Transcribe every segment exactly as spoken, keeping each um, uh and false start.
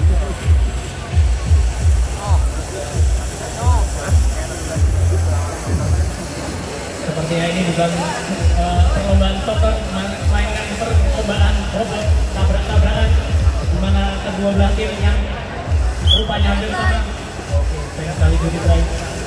Sepertinya ini bukan uh, perlombaan soccer, melainkan perlombaan robot tabrak-tabrakan, di mana kedua belah tim yang rupanya hampir sama. Oke, saya kali jadi terakhir.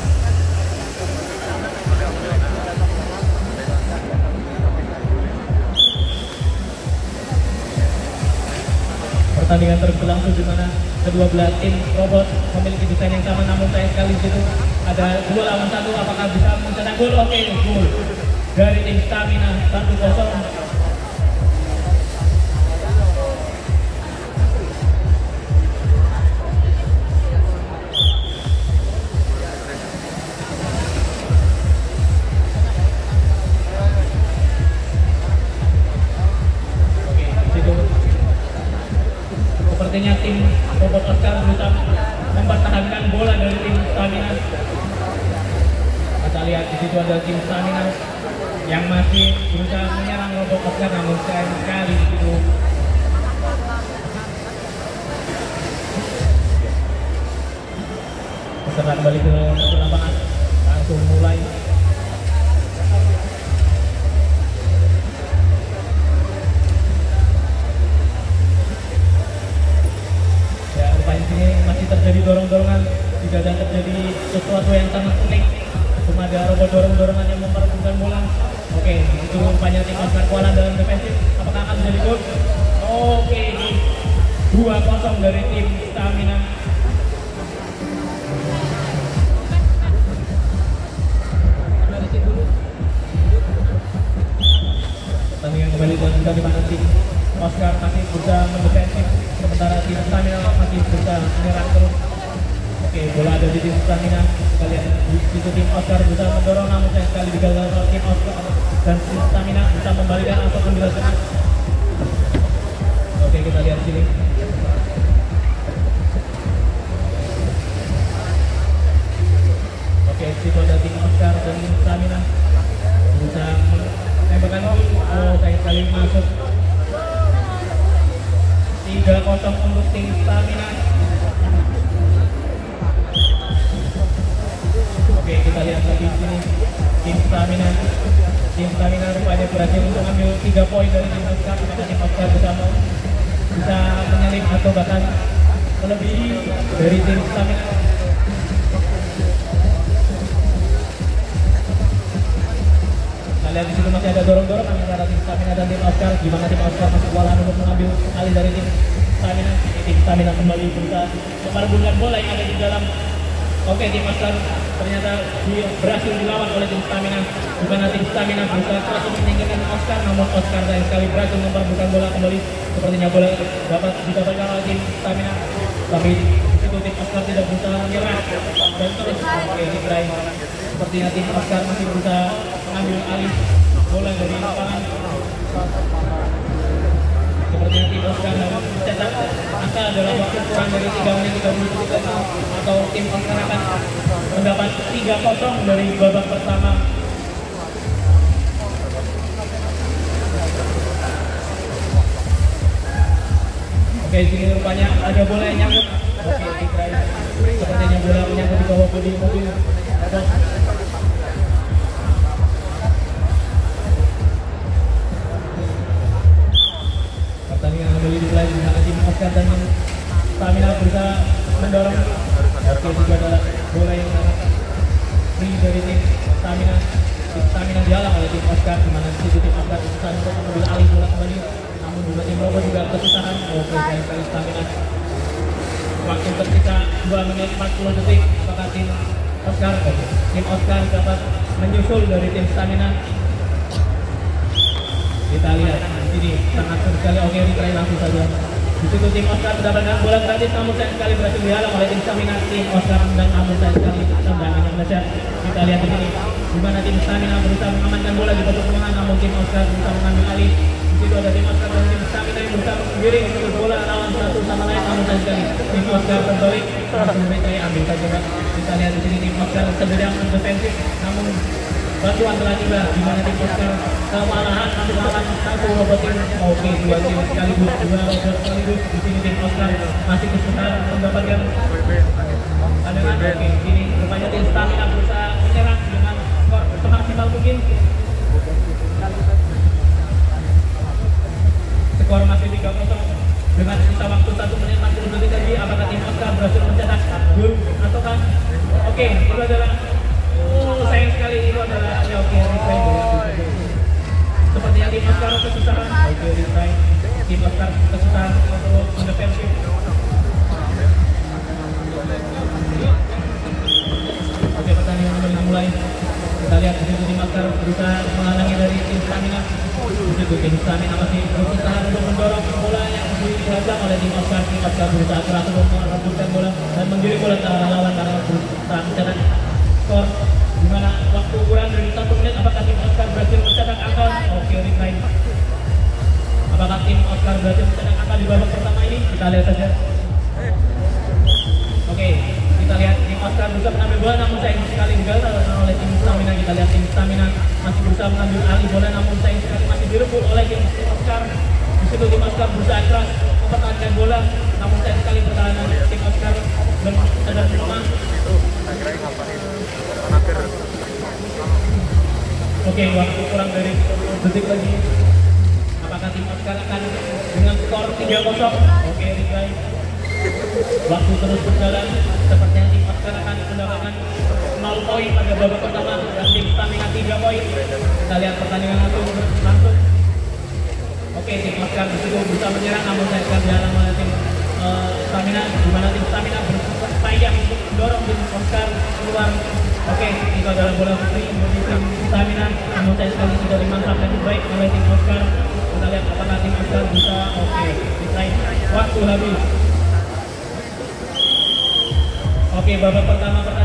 Pertandingan terus berlangsung di mana kedua belah tim robot memiliki desain yang sama, namun sayang sekali di situ ada dua lawan satu. Apakah bisa mencetak gol? Oke, gol dari tim Stamina satu kosong. Sepertinya tim robot Oscar berusaha mempertahankan bola dari tim Stamina. Kita lihat di situ ada tim Stamina yang masih berusaha menyerang robot Oscar, namun sayang sekali di situ. Setelah kembali ke lapangan, langsung mulai. Masih terjadi dorong-dorongan, juga ada terjadi sesuatu yang sangat unik. Cuma ada robot dorong-dorongan yang memperebutkan bola. Oke, itu rupanya tim Oscar Kuala dalam defensif. Apakah akan menjadi gol? Oke, dua kosong dari tim Stamina. Pertandingan kembali dilanjutkan di mana tim Oscar masih berusaha mendefensif, sementara tim Stamina masih berusaha menyerang terus. Oke, bola ada di tim Stamina. Kita lihat di situ tim Oscar berusaha mendorong, namun sayang sekali digagal oleh tim Oscar, dan tim Stamina bisa membalikan ataupun dilakukan. Oke, kita lihat sini. Oke, situ ada tim Oscar dan tim Stamina berusaha menembakkan gol. Oh, sayang sekali masuk. tiga kosong untuk tim Stamina. Oke, kita lihat lagi di sini tim Stamina. Tim Stamina rupanya berhasil untuk ambil tiga poin dari tim Oscar, karena tim Oscar bisa bisa menyelip atau bahkan melebihi dari tim Stamina. Kita lihat di situ masih ada dorong-dorong antara tim Stamina dan tim Oscar, di mana tim Oscar masih kewalahan untuk mengambil alih dari tim Stamina. Tim Stamina kembali berusaha memperebutkan bola yang ada di dalam. Oke, tim Oscar ternyata berhasil dilawan oleh tim Stamina, di mana tim Stamina berusaha keras untuk menyingkirkan Oscar, namun Oscar sayang sekali berhasil memperebutkan bola kembali. Sepertinya bola dapat didapatkan oleh tim Stamina, tapi itu tim Oscar tidak berusaha menyerang dan terus. Oke, dikirain sepertinya tim Oscar masih berusaha mengambil alih bola dari lapangan. Sepertinya tim Oscar mencetak angka dalam waktu kurang dari tiga menit tiga puluh detik, atau tim Oscar akan mendapat tiga kosong dari babak pertama. Oke, sini rupanya ada bola yang nyangkut. Oke, dikirain sepertinya bola menyangkut di bawah bodi mobil. Pertandingan kembali dimulai di mana tim Oscar dan Stamina berusaha mendorong. Oke, juga ada bola yang sangat free dari tim Stamina. Tim Stamina dihalang oleh tim Oscar, di mana situ tim Oscar berusaha untuk mengambil alih bola kembali, namun juga tim robot juga kesusahan. Oke, sayang sekali Stamina. Waktu tersisa dua menit empat puluh detik, apakah tim Oscar tim Oscar dapat menyusul dari tim Stamina? Kita lihat di sini sangat seru sekali. Oke, ditry langsung saja. Di situ tim Oscar mendapatkan bola gratis, namun sayang sekali berhasil dihalang oleh tim Stamina. Tim Oscar menang, namun sayang sekali tendangan yang meleset. Kita lihat di sini di mana tim Stamina berusaha mengamankan bola di kotak pengaman, namun tim Oscar berusaha mengambil alih. Di situ ada tim Oscar dan tim Stamina yang berusaha menggiring untuk bola lawan satu sama lain, namun sayang sekali tim Oscar terbalik. Langsung retry, ambil saja. Kita lihat di sini tim Oscar sedang defensif, namun bantuan telah tiba di mana tim Oscar kewalahan melakukan satu robot tim. Oke, dua tim sekaligus, dua robot sekaligus. Di sini tim Oscar masih kesulitan mendapatkan pandangan. Oke, di sini rupanya tim Stamina berusaha menyerang dengan skor semaksimal mungkin. Skor masih tiga kosong dengan sisa waktu satu menit empat puluh detik lagi. Apakah tim Oscar berhasil mencetak gol ataukah? Oke, itu adalah oh sayang sekali itu adalah ya oke replay. Sepertinya tim Oscar kesusahan. Oke replay. Tim Oscar kesusahan untuk mendefensi. Oke, pertandingan sudah mulai. Kita lihat di situ tim Oscar berusaha menghalangi dari tim Stamina. Di situ tim Stamina masih berusaha untuk mendorong bola yang dihadang oleh tim Oscar. Tim Oscar berusaha keras untuk merebutkan bola dan menggiring bola ke arah lawan karena berusaha mencetak skor di mana waktu kurang dari satu menit. Apakah tim Oscar berhasil mencetak angka? Oke, replay. Apakah tim Oscar berhasil mencetak angka di babak pertama ini? Kita lihat saja. Oke, kita lihat tim Oscar berusaha mengambil bola namun sayang sekali digagal oleh tim Stamina. Kita lihat tim Stamina masih berusaha mengambil alih bola namun sayang sekali masih direbut oleh tim Oscar. Di situ tim Oscar berusaha keras mempertahankan bola namun sayang sekali pertahanan tim Oscar dan lemah. Oke, waktu kurang dari detik lagi. Apakah tim Oscar akan dengan skor tiga kosong? Oke, replay. Waktu terus berjalan. Sepertinya tim Oscar akan mendapatkan nol poin pada babak pertama dan tim Stamina tiga poin. Kita lihat pertandingan langsung langsung. Oke, tim Oscar disitu bisa menyerang namun saya akan dihalang oleh tim uh, Stamina, di mana tim Stamina berupaya untuk mendorong tim Oscar keluar. Oke, itu adalah bola putri bagi tim Stamina namun saya sekali tidak dimantap dengan baik oleh tim Oscar. Kita lihat apakah tim Oscar bisa. Oke, replay. Waktu habis. Oke, babak pertama pertandingan